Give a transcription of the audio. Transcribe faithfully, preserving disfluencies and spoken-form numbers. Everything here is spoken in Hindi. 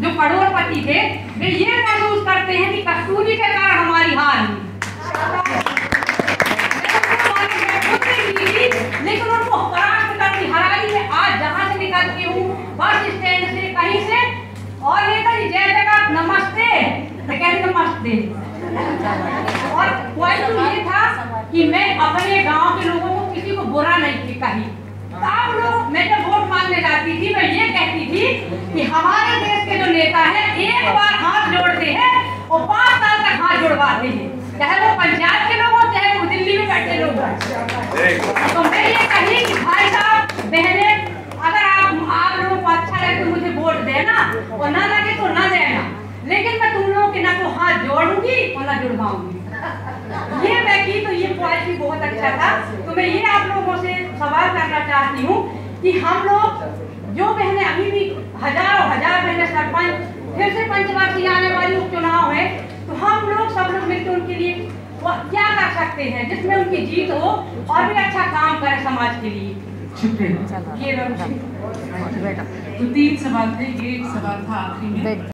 जो करोड़पति थे, वे ये महसूस करते हैं कि कस्तूरी के कारण हमारी हार हुई। लेकिन उनको परास्त करती हरारी में आज जहां से निकलती हूँ बस स्टैंड से कहीं से, और नेताजी जय जगह नमस्ते, मैं कह रही नमस्ते। और पॉइंट ये था कि मैं अपने गांव के लोगों को किसी को बुरा नहीं थी कही। आप लोग, मैं जब वोट मांगने जाती थी मैं ये कहती थी कि हमारे देश के जो नेता हैं एक बार हाथ जोड़ते हैं और पांच साल तक हाथ जुड़वाते हैं, चाहे वो पंजाब के लोग हो चाहे वो दिल्ली में बैठे लोग हो। तो मैं ये कही कि भाई साहब बहने, अगर आप आप लोगों को अच्छा लगे तो मुझे वोट देना और ना लगे तो ना देना, लेकिन मैं तुम लोगों के ना तो हाथ जोड़ूंगी और ना जुड़वाऊंगी। ये मैं की तो ये पॉइंट भी बहुत अच्छा था। तो मैं ये आप लोगों से सवाल करना चाहती हूँ कि हम लोग जो बहनें अभी भी हजारों हजार बहनें सरपंच फिर से पंचवार्षिक आने वाली उपचुनाव है, तो हम लोग सब लोग मिलकर उनके लिए क्या कर सकते हैं जिसमें उनकी जीत हो और भी अच्छा काम करे समाज के लिए। शुक्रिया। ये तो तीन सवाल थे, ये एक सवाल था आखिरी में।